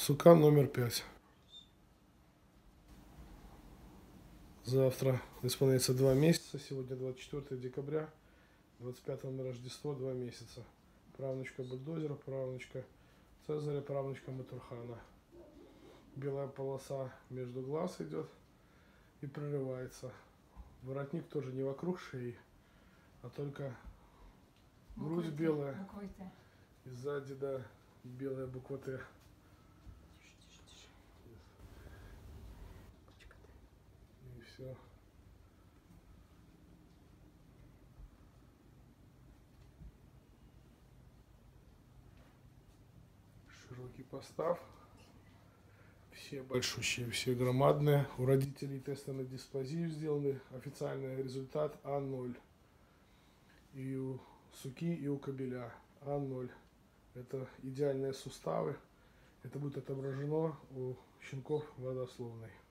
Сука номер 5. Завтра исполняется 2 месяца. Сегодня 24 декабря. 25 на Рождество 2 месяца. Правнучка бульдозера, правнучка Цезаря, правнучка Матурхана. Белая полоса между глаз идет и прерывается. Воротник тоже не вокруг шеи, а только грудь белая. И сзади, да, белая буква Т. И все. Широкий постав. Все большущие, все громадные. У родителей тесты на дисплазию сделаны. Официальный результат А0. И у суки, и у кобеля А0. Это идеальные суставы. Это будет отображено у щенков в родословной.